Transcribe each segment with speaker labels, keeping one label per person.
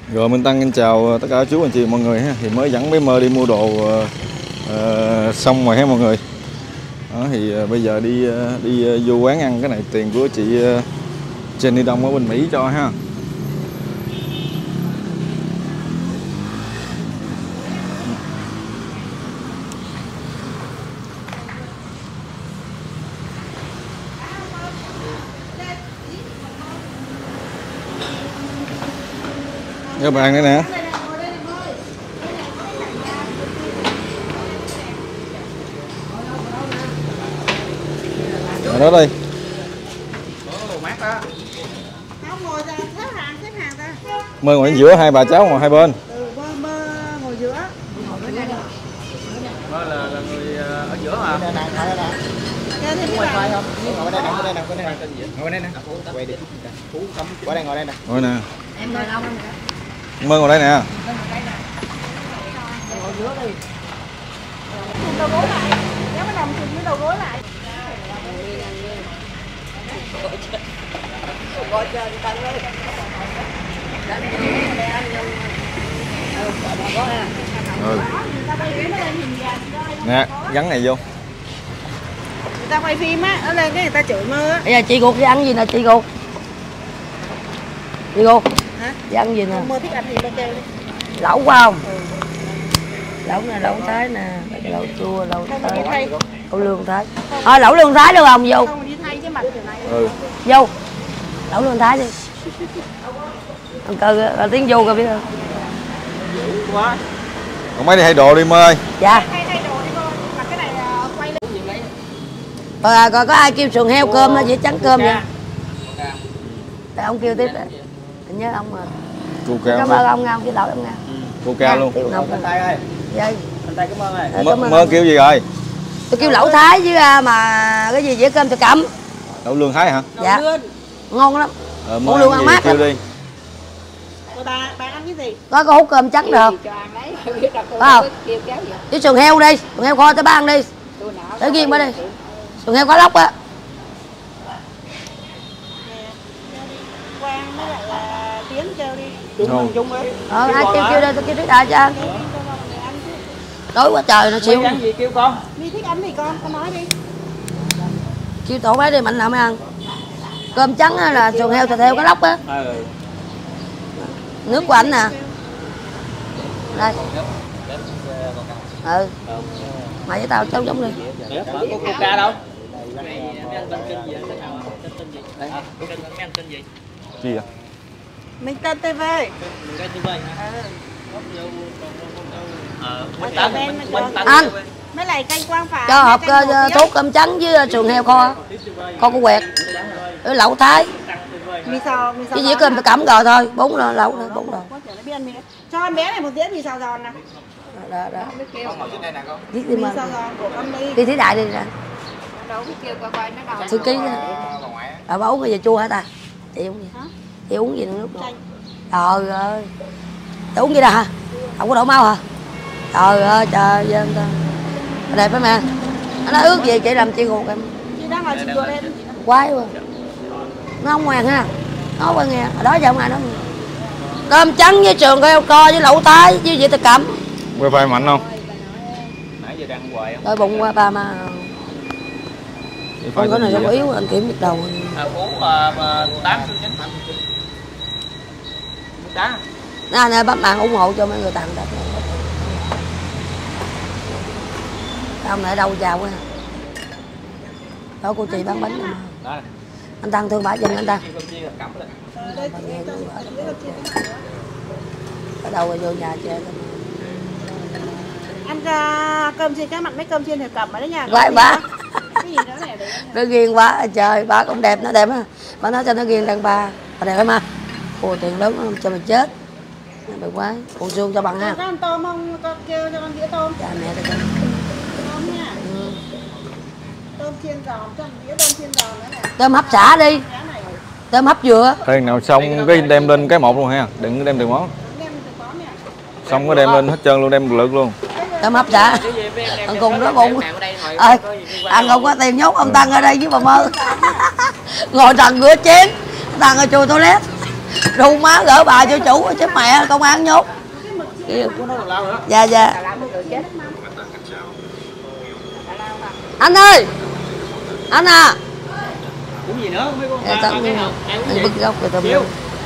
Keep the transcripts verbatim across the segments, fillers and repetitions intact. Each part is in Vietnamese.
Speaker 1: Rồi Minh Tăng xin chào tất cả chú anh chị mọi người ha. Thì mới dẫn bé Mơ đi mua đồ uh, xong rồi ha mọi người. Đó, thì uh, bây giờ đi uh, đi uh, vô quán ăn. Cái này tiền của chị uh, Jenny Đông ở bên Mỹ cho ha. Các bạn đây nè. Ở đó đi. Mơ ngồi giữa, hai bà cháu ngồi hai bên.
Speaker 2: Ừ, mơ, mơ ngồi giữa.
Speaker 3: Mơ là, là người ở giữa mà.
Speaker 2: Ngồi đây không? Ngồi đây nè, ngồi đây nè, ngồi đây nè. Ngồi đây nè. Quay đi. Qua đây ngồi đây nè.
Speaker 1: Ngồi nè.
Speaker 2: Em ngồi đâu?
Speaker 1: Mơ ngồi đây nè.
Speaker 2: Ngồi giữa đi. Đầu gối lại. Kéo cái đồng chừng với đầu gối lại. Ngồi trên tăng lên.
Speaker 1: Ừ. Nè, gắn này vô.
Speaker 2: Người ta quay phim á, nó lên cái người ta chửi Mơ á.
Speaker 4: Bây giờ chị Gục đi ăn gì nè chị Gục? Chị Gục.
Speaker 2: Hả?
Speaker 4: Đi ăn gì nè?
Speaker 2: Mơ thích ăn gì Mơ kêu đi.
Speaker 4: Lẩu phải không?
Speaker 2: Ừ.
Speaker 4: Lẩu nè, lẩu Thái nè, lẩu chua, lẩu Thái, lẩu lương Thái. Thôi lẩu lương Thái được không? Vô.
Speaker 2: Không đi thay cái mặt kiểu này.
Speaker 1: Ừ.
Speaker 4: Vô. Lẩu lương Thái đi. Ăn cơ là tiếng vô coi biết không?
Speaker 3: Quá.
Speaker 1: Còn mấy đi thay đồ đi Mơ ơi.
Speaker 4: Dạ.
Speaker 2: Thay thay đồ đi Mơ. Mặt cái này quay lên.
Speaker 4: Rồi còn có ai kêu sườn heo cơm nó chỉ trắng cơm vậy? Để ông kêu tiếp đấy. Anh nhớ ông mà.
Speaker 1: Cô cao.
Speaker 4: Cảm ơn ông Ngao, cái lẩu ông Ngao.
Speaker 1: Cô cao luôn.
Speaker 3: Anh Tay ơi.
Speaker 4: Dạ.
Speaker 3: Anh Tay cảm ơn ơi.
Speaker 1: Mơ, Mơ kêu gì rồi?
Speaker 4: Tôi kêu lẩu Thái với mà cái gì dĩa cơm thịt cẩm.
Speaker 1: Lẩu lương Thái hả?
Speaker 4: Dạ. Ngon lắm.
Speaker 1: Ờ, Mơ ăn gì
Speaker 4: mát
Speaker 1: kêu đi.
Speaker 2: Rồi bà, bà ăn cái gì?
Speaker 4: Có có hút cơm trắng được không? Phải không? Với sườn heo đi, sườn heo kho tới ba ăn đi. Để riêng mới đi. Sườn heo có lóc á.
Speaker 2: Quang với lại là Tiến kêu đi.
Speaker 3: Chung chung ấy.
Speaker 4: Ờ, ai kêu kêu đây, tôi kêu trước đại cho ăn. Đói quá trời nó xíu.
Speaker 3: Ăn gì kêu con?
Speaker 2: Mi thích ăn gì con, con nói đi.
Speaker 4: Kêu tổ bé đi mạnh nào mới ăn. Cơm trắng á là sườn heo thịt heo có lóc á.
Speaker 3: Ừ.
Speaker 4: Nước của anh nè. Đây. Ừ. Mày với tao cháu giống đi.
Speaker 3: Có Coca đâu?
Speaker 1: Gì vậy?
Speaker 2: Minh Tân ti vi.
Speaker 4: Anh
Speaker 2: Mấy này canh Quang Phà.
Speaker 4: cho hộp cơ thuốc cơm trắng với sườn heo kho. Kho của quẹt. Với lẩu Thái.
Speaker 2: Mì xào, mì xào.
Speaker 4: Cái dĩa cơm phải cẩm rồi thôi, bốn rồi lẩu rồi, bốn rồi.
Speaker 2: Cho em bé này một dĩa mì xào giòn nè.
Speaker 4: Đó đó. Viết
Speaker 2: Mì
Speaker 4: đi mà.
Speaker 2: xào giòn của con đi.
Speaker 4: Đi thí đại đi ra.
Speaker 2: Đâu biết kêu qua quay nó đầu.
Speaker 4: Thư ký đó. Bà bà uống cái gì chua hả ta? Chị uống gì? Chị uống gì nữa nước? Trời ơi. Chị uống gì đâu hả? Không có đổ máu hả? Trời ơi trời ơi ta. Đẹp phải mẹ. Nó nói ước gì chị làm chị ruột em.
Speaker 2: Chị đang ngồi chị ruột lên.
Speaker 4: Quái quá. Nó không ngoan ha. Nói qua nghe. Ở đó giờ không ai nói. Cơm trắng với sườn heo co với lẩu Thái với dĩa thịt cẩm.
Speaker 1: Wifi mạnh không?
Speaker 3: Nãy giờ đang hoài không?
Speaker 4: Đôi bụng qua ba mà. Con cái này không yếu anh kiểm nhức đầu.
Speaker 3: À, uống tám chín đá.
Speaker 4: Nè nè bác bạn ủng hộ cho mấy người tặng đó. Ông này đâu chào quá. Đó cô chị bán bánh.
Speaker 3: Đó.
Speaker 4: Anh Tăng thương bả giùm anh Tăng. Ở đâu rồi vô nhà chơi.
Speaker 2: Ăn uh, cơm chiên cái mặt mấy cơm chiên thì cầm ở đấy nha.
Speaker 4: Quái bả.
Speaker 2: Cái gì nữa này để.
Speaker 4: Nó ghiền quá trời, bà cũng đẹp, nó đẹp á. Bà nói cho nó ghiền đàn bà. Bà đẹp lắm ha. Ồ tiền lớn lắm cho mày chết. Bị quá. Còn xương cho bằng ha.
Speaker 2: Có ăn tôm không? Con kêu cho con dĩa tôm.
Speaker 4: Dạ mẹ cho con.
Speaker 2: Tôm nha. Ừ. Tôm chiên giòn, cho dĩa tôm chiên giòn nữa nè.
Speaker 4: Tôm hấp xả đi. Tôm hấp dừa.
Speaker 1: Thôi nào xong cái đem lên cái một luôn ha. Đừng đem từng món. Xong có đem lên hết trơn luôn, đem lượt luôn.
Speaker 4: Tôm hấp xả. Ăn cùng nó bụng. Ơi, ăn không có tiền nhốt ông Tăng ở đây với bà Mơ. Ngồi Tăng rửa chén. Tăng ở chùi toilet. ru má gỡ bà cho chủ chứ mẹ công an nhốt. Dạ dạ. Anh ơi. Anh à.
Speaker 3: Cũng gì nữa mấy con
Speaker 4: Dạ,
Speaker 3: ba cái không?
Speaker 4: Anh bứt gốc rồi tao
Speaker 3: Chiêu.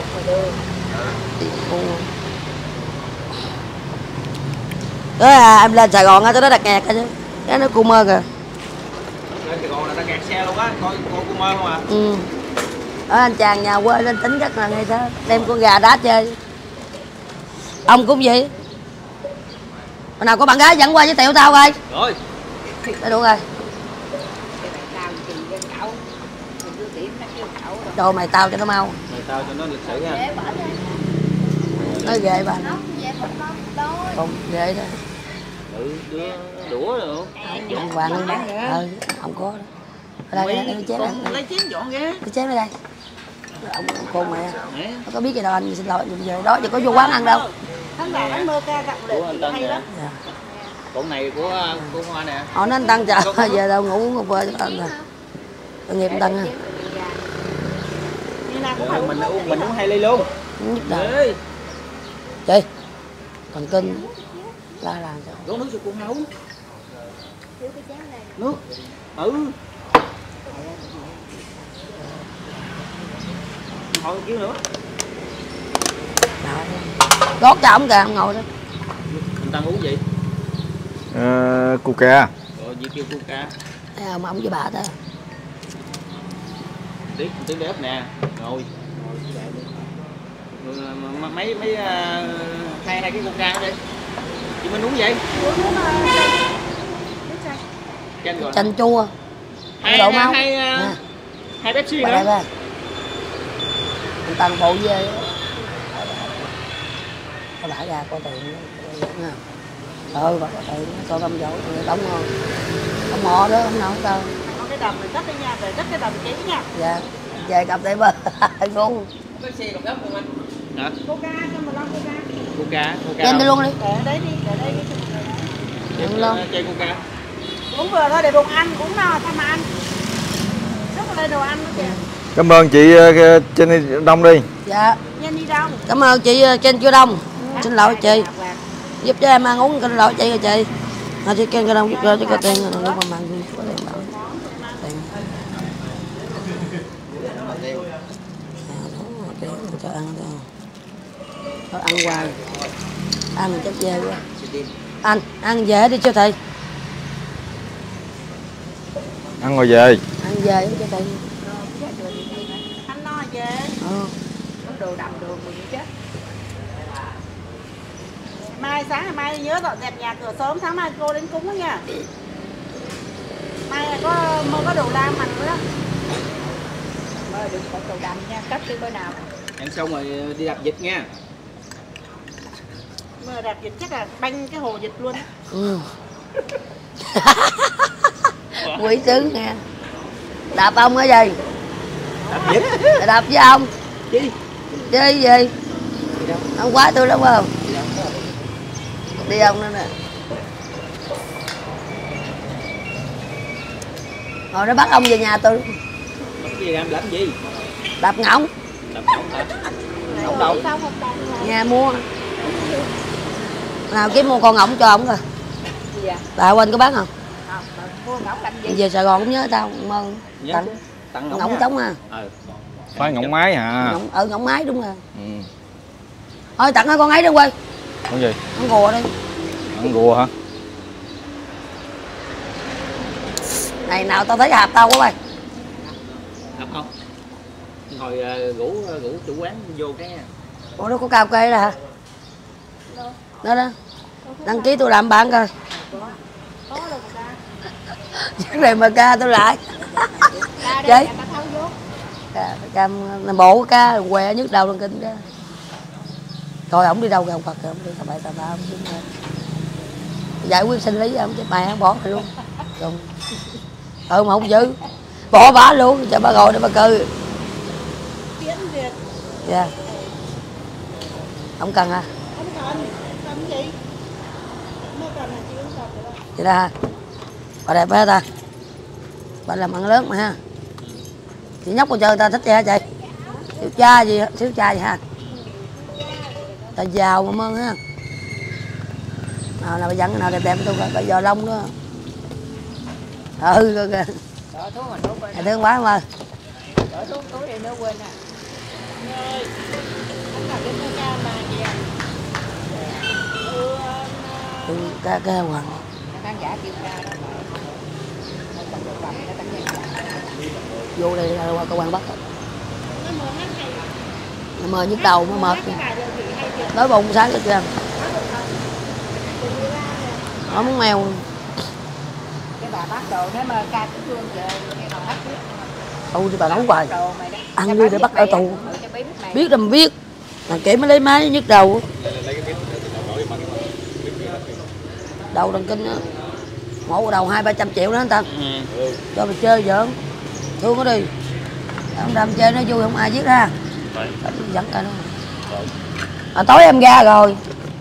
Speaker 4: Đó à, em lên Sài Gòn á, tao nó đặt kẹt rồi chứ. Cái nó cu mơ kìa.
Speaker 3: Lên Sài Gòn là ta kẹt xe luôn á, coi coi cu mơ không à.
Speaker 4: Ừ. Ở anh chàng nhà quê lên tính rất là ngay đó, đem con gà đá chơi. Ông cũng vậy. Hồi nào có bạn gái dẫn qua với tiểu tao coi.
Speaker 3: Rồi.
Speaker 4: Đã đủ rồi. Rồi mày tao cho nó mau.
Speaker 3: Mày tao cho nó lịch sử nha.
Speaker 4: Nói ghê bà. Không, ghê đó.
Speaker 3: Ừ, đưa đũa rồi.
Speaker 4: Ông Hoàng lên đó. Ừ, không có đó. Ở đây, đây, chén này.
Speaker 3: Lấy chén dọn ghê.
Speaker 4: Cái chén ở đây. Ông khôn mẹ. Nó có biết gì đâu anh, xin lỗi. Giờ đó giờ có vô quán ăn đâu.
Speaker 3: Anh mơ ca gặp của anh Tân nè. Cổng này của của Hoa nè.
Speaker 4: Họ nói anh Tân chờ giờ đâu ngủ một bơ cho anh rồi. Tội nghiệp anh Tân ha.
Speaker 3: Mình uống mình uống hai ly luôn.
Speaker 4: Nhức đầu. Chị. Còn kinh. La làm sao?
Speaker 3: Uống nước cho cô nấu. Nước. Ừ. Thôi kêu nữa.
Speaker 4: Gót cho ổng kìa, ông ngồi đó.
Speaker 3: Anh Tân uống gì?
Speaker 1: Ờ, Coca.
Speaker 3: Rồi gì kêu Coca.
Speaker 4: Thấy không, ổng với bà ta.
Speaker 3: Tí tí đếp nè, ngồi. Mấy mấy hai hai cái Coca đi. Chị Minh uống gì? Chanh rồi.
Speaker 4: Chanh chua.
Speaker 3: Hai
Speaker 4: Đậu máu.
Speaker 3: hai
Speaker 4: Nè.
Speaker 3: hai Pepsi
Speaker 4: Bà
Speaker 3: nữa.
Speaker 4: đây ba. Anh Tân phụ về. Có đãi ra có tiền nữa. Ừ, bà có tiền, coi công dỗ thì đóng ngon. Ông mò đó, ông nào không đâu.
Speaker 2: Có cái đầm này cất đi nha, rồi cất cái đầm kỹ nha.
Speaker 4: Dạ, về cặp tay bơ, ngu.
Speaker 3: Cái xe độc đốc không anh? Hả?
Speaker 2: Coca, cho mình lo Coca.
Speaker 3: Coca, Coca.
Speaker 4: Đem đi luôn đi.
Speaker 2: Để đấy đi, để đây đi.
Speaker 4: Đem luôn.
Speaker 3: Chai Coca.
Speaker 2: Uống vừa thôi để bụng ăn, uống no thôi mà ăn. Rất là lên đồ ăn nữa kìa.
Speaker 1: Cảm ơn chị uh, trên Đông đi.
Speaker 4: Dạ.
Speaker 2: Nhanh đi đâu?
Speaker 4: Cảm ơn chị uh, trên Chưa Đông. Xin lỗi chị. Giúp cho em ăn uống, xin lỗi chị rồi chị. À, chị kêu cái đông giúp cho chị có tiền rồi, lúc mà mang đi có tiền bảo. Tiền. Cho ăn thôi. Thôi ăn hoài. Ăn chắc về quá. Anh, ăn về đi siêu thị.
Speaker 1: Ăn rồi về.
Speaker 4: Ăn về siêu thị.
Speaker 2: Anh no về.
Speaker 4: Ừ.
Speaker 2: Có đồ đậm đồ mình chết. Mai sáng ngày mai nhớ dọn dẹp nhà cửa sớm, sáng mai cô đến cúng đó nha. Mai có mơ có đồ lam mặn nữa đó. Mơ đừng có đồ đậm nha, cắt đi bữa nào.
Speaker 3: Ăn xong rồi đi đạp vịt nha.
Speaker 2: Mơ đạp vịt chắc là banh cái hồ vịt luôn.
Speaker 4: Ừ. Quỷ sứ nghe. Đạp ông ở gì?
Speaker 3: Đạp vịt.
Speaker 4: Đạp với ông.
Speaker 3: Chi?
Speaker 4: Chơi gì? Ông quá tôi lắm không? Đi ông nữa nè. Hồi nó bắt ông về nhà tôi.
Speaker 3: Bắt gì làm làm gì?
Speaker 4: Đạp ngỗng.
Speaker 3: Đạp ngỗng hả? Ngỗng đâu?
Speaker 4: Nhà mua. Nào kiếm mua con ngỗng cho ông rồi. Bà quên có bán không? Về Sài Gòn cũng nhớ tao mơ tặng
Speaker 3: Tặng
Speaker 4: ngỗng, ngỗng trống à.
Speaker 3: Ừ.
Speaker 1: Phải ngỗng máy hả?
Speaker 4: Ngỗng, ở ngỗng máy đúng rồi.
Speaker 1: Ừ.
Speaker 4: Thôi tặng cái con ấy đi quay.
Speaker 1: Con gì?
Speaker 4: Con gùa đi.
Speaker 1: Con gùa hả?
Speaker 4: Này nào tao thấy hạp tao quá bay.
Speaker 3: Hạp không? Hồi uh, rủ rủ chủ quán vô cái.
Speaker 4: Ủa nó có cao kê là hả? Đó đó. Đăng ký tôi làm bạn coi. Chắc này mà ca tôi lại. Vậy. Cam bộ ca què nhức đầu lên kinh đó. Coi ổng đi đâu kìa, ông Phật kìa, ổng đi tà bậy tà bạ ổng chứ. Giải quyết sinh lý ổng chứ mày ổng bỏ rồi luôn. Đúng. Ừ mà không giữ. Bỏ bả luôn, cho bà ngồi để bà cư.
Speaker 2: Tiến Việt.
Speaker 4: Dạ. Không cần hả?
Speaker 2: Không cần. Cần gì? Nó cần là chị không cần rồi đó.
Speaker 4: Vậy đó hả? Bà đẹp hả ta? Bà làm ăn lớn mà ha. Chị nhóc con chơi ta thích vậy hả chị? Xíu cha gì xíu cha gì ha. Ta giàu mà ơn ha. Nào là bà dẫn nào đẹp đẹp tôi coi bây giờ lông đó. Ừ coi kìa.
Speaker 3: Đó thuốc mình thuốc bên.
Speaker 4: Thương quá mà.
Speaker 3: Đó thuốc túi thì nó quên à. Ơi. Anh làm cái ca mà kìa.
Speaker 4: Ừ, ca ca hoàng.
Speaker 3: Khán giả kêu ca đó mà. Nó không được làm nó tăng nhanh.
Speaker 4: Vô đây là qua cơ quan bắt. Nó mờ nhức đầu nó mệt. Đói bụng sáng hết trơn. Nó muốn mèo.
Speaker 3: Cái bà bắt đồ nếu mà ca cũng thương giờ nghe còn bắt biết.
Speaker 4: Ừ thì bà nấu hoài. Ăn đi để bắt ở tù. Biết là mình biết. Mà kể mới lấy máy nhức đầu. Đầu đằng kinh á. Mổ đầu hai ba trăm triệu đó anh ta. Ừ. Cho mình chơi giỡn. Thương nó đi. Ông đâm chơi nó vui không ai giết ra. Dẫn cả nó. À, tối em ra rồi.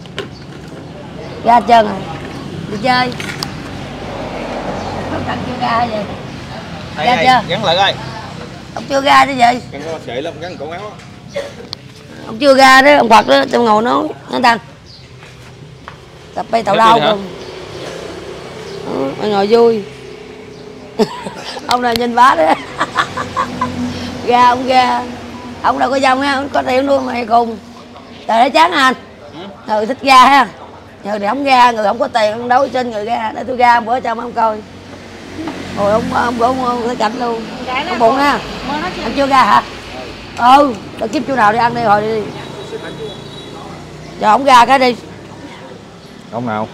Speaker 4: Ra chân rồi. Đi chơi. Không chưa ra vậy.
Speaker 1: Hay,
Speaker 4: ra
Speaker 1: hay,
Speaker 4: chưa?
Speaker 1: gắn lại ơi.
Speaker 4: Ông chưa ra chứ gì?
Speaker 1: Gắn có sợi lắm, gắn cổ áo.
Speaker 4: Ông chưa ra đó, ông Phật đó, tôi ngồi nói. Nó tăng. Tập bay tàu lao không? Ông ngồi vui. Ông này nhìn bá đó. Ra ông ra. Ông đâu có dòng ha, ông có tiền luôn mày cùng. Trời ơi chán anh. Người thích ra ha. Người này không ra, người không có tiền, ông đấu trên người ra. Để tôi ra bữa cho ông coi. Rồi ông ông cũng ông thấy cảnh luôn. Ông bụng ha. Anh chưa ra hả? Ừ, để kiếm chỗ nào đi ăn đi rồi đi. Giờ ông ra cái đi.
Speaker 1: Ông nào?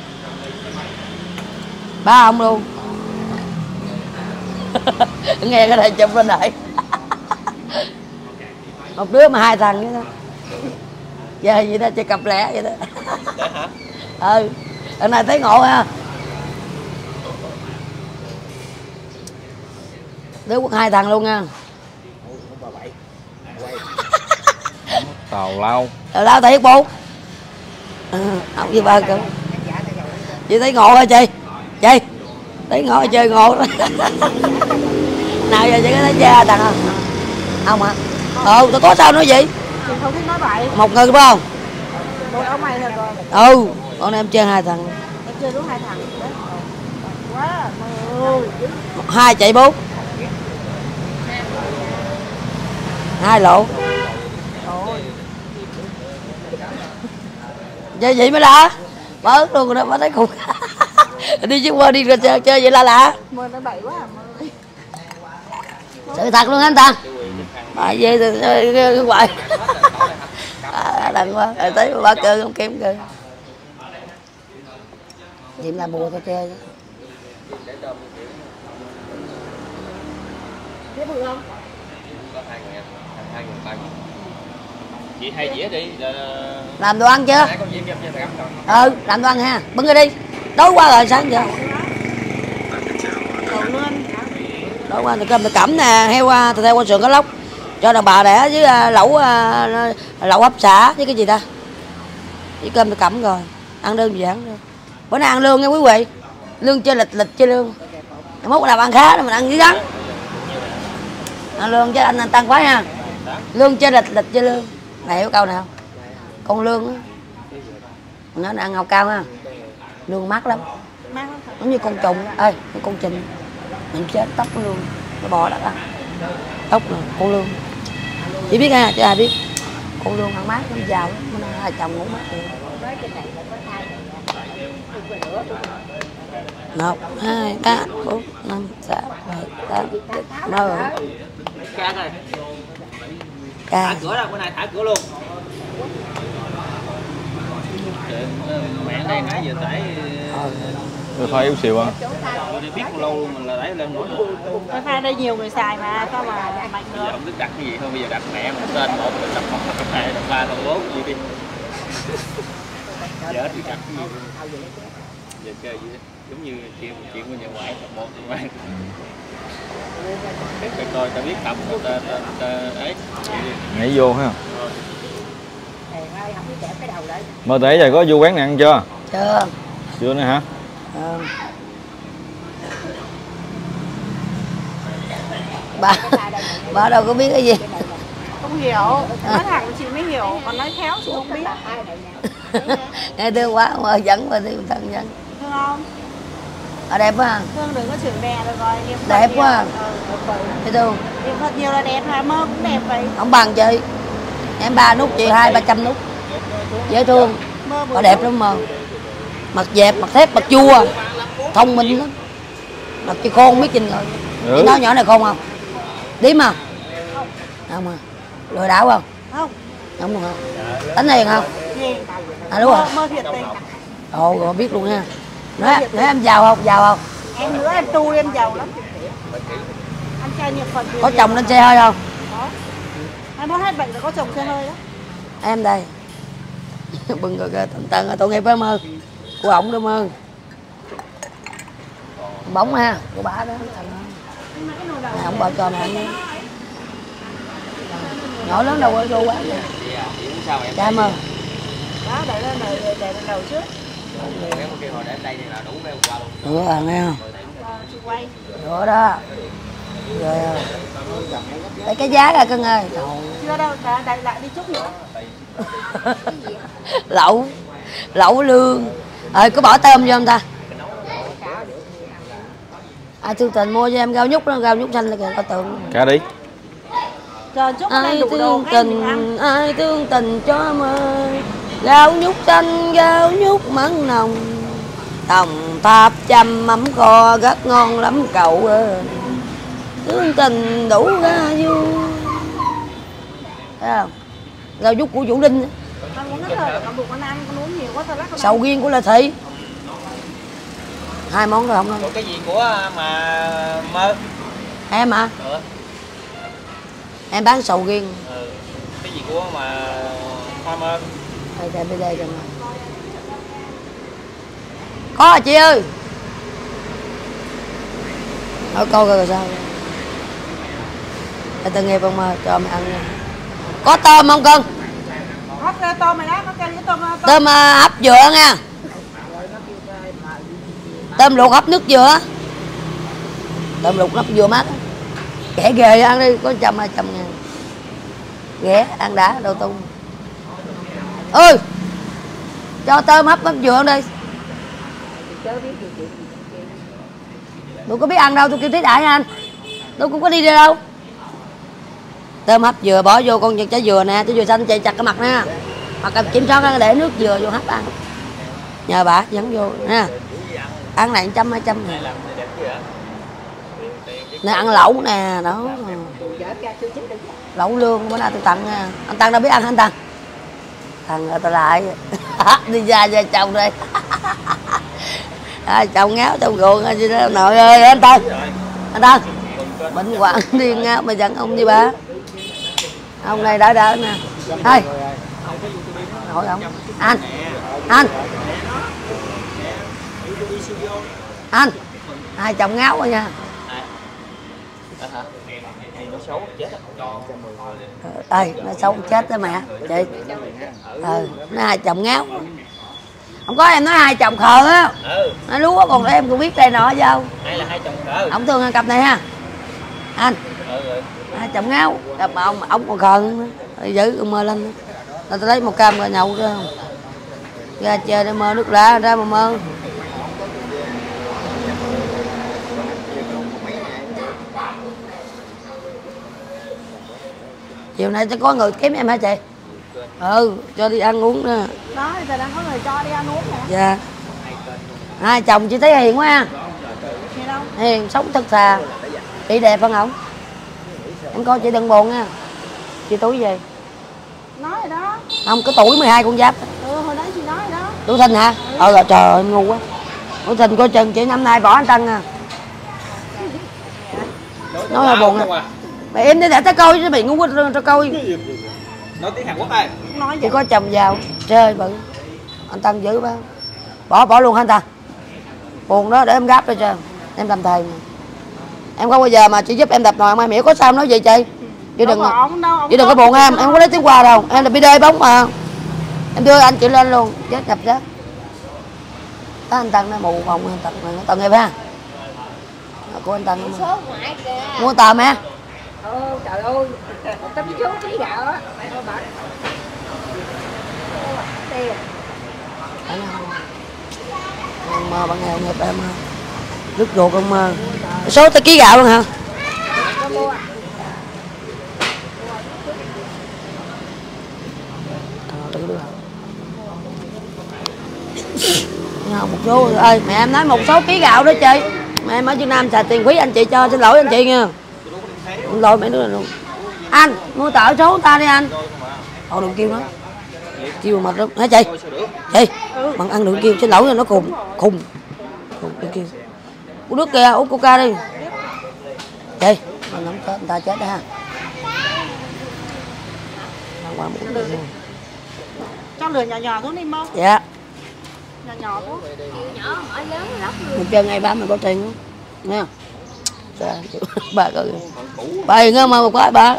Speaker 4: Ba ông luôn. Nghe cái này chụp lên lại. Một đứa mà hai thằng vậy đó. Giờ vậy đó, chơi cặp lẻ vậy đó.
Speaker 3: Để hả?
Speaker 4: Ừ, lần này thấy ngộ ha. Đứa quốc hai thằng luôn nha.
Speaker 1: Tào lao.
Speaker 4: Tào lao thiệt bụng. Ừ, ông với ba cơ. Chị thấy ngộ hả chị? Chị thấy ngộ chơi ngộ đó. Nào giờ chị có thấy cha thằng không? Không hả? Ừ, tôi có sao nói vậy?
Speaker 3: Chị không thích nói bậy.
Speaker 4: Một người phải không?
Speaker 3: Tôi ở mày thôi con.
Speaker 4: Ừ, con em chơi hai thằng.
Speaker 3: Em chơi đúng hai thằng. Quá. Ôi.
Speaker 4: Hai chạy bốn. Hai lộ. Chơi vậy mới đã. Bớt luôn rồi đó, mới thấy khùng. Đi chứ qua đi rồi chơi, chơi vậy là lạ.
Speaker 3: Mơ nó bậy quá à mơ.
Speaker 4: Sự thật luôn anh ta. Mà về thì chơi hoài. À, đằng quá, rồi tới ba cơ không kiếm cơ. Vậy là bùa tao chơi đó.
Speaker 3: Thế bự không?
Speaker 2: Hai người, ba người. Chị hai dĩa đi.
Speaker 4: Làm đồ ăn chưa? Ừ, làm đồ ăn ha. Bưng ra đi. Đói quá rồi sáng giờ. Đói quá thì cơm thì cẩm nè, heo thịt heo qua sườn cá lóc. Cho đàn bà đẻ với lẩu lẩu hấp xả với cái gì ta? Với cơm thì cẩm rồi. Ăn đơn giản thôi. Bữa nay ăn lương nha quý vị. Lương chơi lịch lịch chơi lương. Mốt làm ăn khá mình ăn dưới gắn. Ăn lương chứ anh, anh tăng quá nha. Lương chơi lịch lịch chơi lương. Này hiểu câu nào? Con lương á. Nó ăn ngầu cao ha. Lương mắc lắm. Giống như con trùng. Ê, con trùng. Mình chết tóc nó luôn. Nó bò đất ăn. Tóc rồi, con lương. Chỉ biết ha, chứ ai biết. Con lương ăn mát, nó giàu lắm. Nó hai chồng ngủ mát rồi. Một, hai, ba, bốn, năm, sáu, bảy, tám, chín, mười.
Speaker 3: Ca rồi.
Speaker 4: Ca.
Speaker 3: Thả cửa ra, bữa nay thả cửa luôn. Mẹ đây nãy giờ tải.
Speaker 1: Tôi phải yếu xìu à.
Speaker 3: Tôi đi biết lâu luôn mình là đẩy lên nữa. Cái pha đây nhiều người xài mà sao mà mạnh được. Bây giờ không biết đặt cái gì thôi, bây giờ đặt mẹ một tên một, đặt một, đặt hai, đặt ba, đặt bốn gì đi. Giờ thì đặt cái gì. Giờ chơi gì đó. Giống như chuyện chuyện của nhà ngoại tập một mà. Cái coi ta biết tập ta ta ta ấy.
Speaker 1: Nhảy vô ha. Mơ tể giờ có vô quán này ăn chưa?
Speaker 4: Chưa.
Speaker 1: Chưa nữa hả?
Speaker 4: Ừ. Bà bà đâu có biết cái gì.
Speaker 5: không hiểu, nói thẳng chị mới hiểu, còn nói khéo chị không biết.
Speaker 4: Nghe thương quá, mà dẫn mà thương thân dân.
Speaker 5: Thương không?
Speaker 4: Ở đẹp quá.
Speaker 5: Thương đừng có chửi mẹ rồi rồi.
Speaker 4: Đẹp quá. Thấy thương.
Speaker 5: Niệm Phật nhiều là đẹp, Hà Mơ cũng đẹp vậy.
Speaker 4: Không bằng chị. Em ba nút chị hai ba trăm nút. Dễ thương. Có đẹp lắm mà. Mặt dẹp, mặt thép, mặt chua. Thông minh lắm. Mặt chị khôn biết trình rồi. Ừ. Chị nói nhỏ này khôn không? Điếm không? Không. Không à. Lừa đảo không?
Speaker 5: Không.
Speaker 4: Không luôn hả? Tính hiền không?
Speaker 5: Hiền.
Speaker 4: À đúng rồi.
Speaker 5: Mơ, mơ thiệt tình.
Speaker 4: Ồ rồi biết luôn nha. Nói, nói em giàu không? Giàu không?
Speaker 5: Em nữa em tu em giàu lắm. Anh trai niệm Phật.
Speaker 4: Có chồng lên xe hơi không?
Speaker 5: Có. Hai mốt hết bệnh rồi có chồng xe hơi đó.
Speaker 4: Em đây. Bưng rồi kìa, tận tận tội nghiệp với Mơ. Của ổng đó Mơ. Bóng ha, của bà đó. Này, ổng bảo cho mày ăn đi. Nhỏ lớn đâu có vô quá. Dạ Mơ.
Speaker 5: Đó, để lên đầu, để lên đầu trước.
Speaker 4: Nữa à, nghe không?
Speaker 5: Chị quay.
Speaker 4: Nữa đó. Rồi à. Để cái giá ra cưng ơi.
Speaker 5: Chưa đâu, đẩy lại đi chút nữa.
Speaker 4: Lẩu. Lẩu lương. Ờ, có bỏ tôm vô không ta? Ai thương tình mua cho em rau nhút đó, rau nhút xanh là kìa, có tượng.
Speaker 1: Cá đi.
Speaker 5: Chờ chút
Speaker 4: Ai thương tình, ai thương tình cho Mơ. Rau nhút xanh, rau nhút mặn nồng. Tòng tháp chăm mắm kho rất ngon lắm cậu ơi. Thương tình đủ ra vui. Thấy không? Rau nhút của Vũ Linh.
Speaker 5: Con uống hết rồi, con buộc con ăn, con uống nhiều quá tao lắc con.
Speaker 4: Sầu riêng của Lê Thị. Hai món rồi không đâu.
Speaker 3: Cái gì của mà Mơ?
Speaker 4: Em hả?
Speaker 3: Ừ.
Speaker 4: Em bán sầu riêng.
Speaker 3: Ừ. Cái gì của mà Hoa Mơ?
Speaker 4: Đây đây đây đây. Có à chị ơi. Hỏi câu rồi sao? Để tôi nghe con Mơ cho mày ăn nha. Có tôm không cưng?
Speaker 5: Có cây tôm mày đó, có cây tôm tôm.
Speaker 4: Tôm uh, hấp dừa nha. Tôm luộc hấp nước dừa. Tôm luộc hấp dừa mát. Kẻ ghê ăn đi, có trăm hai trăm ngàn. Ghé ăn đã đầu tung. Ơi. Cho tôm hấp hấp dừa đi. Tôi có biết ăn đâu, tôi kêu Thí Đại nha anh. Tôi cũng có đi ra đâu. Tôm hấp dừa bỏ vô con trái dừa nè, trái dừa xanh chạy chặt cái mặt nè. Hoặc là kiểm soát để nước dừa vô hấp ăn. Nhờ bà dẫn vô nha. Ăn này trăm hai trăm nè. Nè ăn lẩu nè, đó. Lẩu lương bữa nào tôi tặng nha. Anh Tăng đâu biết ăn hả anh Tăng? Thằng rồi tôi lại. Đi ra ra chồng đây. À, chồng ngáo chồng ruộng nội ơi anh Tăng. Anh Tăng. Bệnh hoạn đi ngáo mà dẫn ông đi bà. Ông này đỡ đỡ nè. Thôi. Hỏi ông. Anh. Anh. Anh. Hai chồng ngáo rồi nha. Ơi, nó xấu chết đó mẹ. Chị. Ừ, nó hai chồng ngáo. Không có em nói hai chồng khờ á. Ừ. Nó lúa còn em cũng biết đây nọ đâu.
Speaker 3: Hay là hai chồng khờ.
Speaker 4: Ông thương ăn cặp này ha. Anh. Ừ. Hai chồng ngáo, cặp mà ông ông còn khờ nữa. Giữ ông Mơ lên. Tôi lấy một cam rồi nhậu ra không. Ra chơi để Mơ nước lạ ra mà Mơ. Chiều nay sẽ có người kiếm em hả chị? Ừ, cho đi ăn uống nữa.
Speaker 5: Đó, giờ đang có người cho đi ăn uống nè.
Speaker 4: Dạ. Hai chồng chị thấy hiền quá ha.
Speaker 5: Hiền đâu?
Speaker 4: Hiền, sống thật thà. Chị đẹp không không? Em coi chị đừng buồn nha. Chị tuổi gì?
Speaker 5: Nói rồi đó.
Speaker 4: Không, cái tuổi mười hai con giáp.
Speaker 5: Ừ, hồi nãy chị nói rồi đó.
Speaker 4: Tuổi Thìn hả? Ừ, ờ, trời ơi, em ngu quá. Tuổi Thìn coi chừng chị năm nay bỏ anh Tân à. Nói hơi buồn à. Mày em đi để tao coi chứ mày ngu quá tao coi.
Speaker 3: Nói tiếng Hàn Quốc đây.
Speaker 5: Nói
Speaker 4: chị có chồng giàu, chơi bự. Anh Tân giữ bao. Bỏ bỏ luôn hả anh ta? Buồn đó để em gáp cho em làm thầy. Em không bao giờ mà chị giúp em đập nồi mai mỉa có sao nói gì chị? Chị đừng chị đừng có buồn em, em không có lấy tiếng quà đâu. Em là bi đê bóng mà. Em đưa anh chị lên luôn, chết nhập chết. Đó anh Tân nó mù không anh Tân này, Tân nghe phải không? Của anh Tân. Mua tờ mẹ. Ô, trời ơi, một tấm số ký gạo á. Đây à. Ăn mơ bạn nghèo nghiệp em nước ruột ông mơ. Số tới ký gạo luôn hả? Nào, một số ơi mẹ em nói một số ký gạo đó chị. Mẹ em ở Việt Nam xài tiền quý anh chị cho, xin lỗi anh chị nha. Xin lỗi mấy đứa này luôn. Anh mua tờ số ta đi anh. Ồ đừng kêu nó. Kêu mệt lắm hả chị? Chị bằng ăn đừng kêu, xin lỗi nó cùng khùng. Khùng đừng kêu. Uống nước kìa, uống coca đi. Chị, mình không chết người ta chết đó ha. Qua muốn được.
Speaker 5: Cho lửa nhỏ nhỏ xuống đi Mông.
Speaker 4: Dạ.
Speaker 5: Nhỏ nhỏ xuống.
Speaker 6: Nhỏ hỏi lớn lắm luôn.
Speaker 4: Mình chơi ngày ba mình có tiền không? Nghe không? Sao? Ba coi. Ba hiền á mà một cái ba.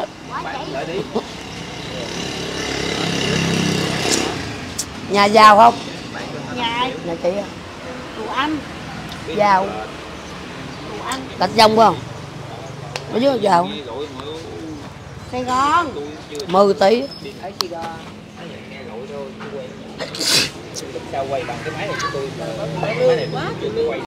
Speaker 4: Nhà giàu không?
Speaker 5: Nhà ai?
Speaker 4: Nhà chị á.
Speaker 5: Đủ ăn.
Speaker 4: Giàu.
Speaker 5: Đủ ăn.
Speaker 4: Gạch dông phải không? Ở dưới giàu.
Speaker 5: Sài Gòn.
Speaker 4: mười tỷ.
Speaker 2: Ở Sài Gòn. Nghe gọi thôi, quay. Sao quay bằng cái máy này của tôi mà cái máy này tôi quay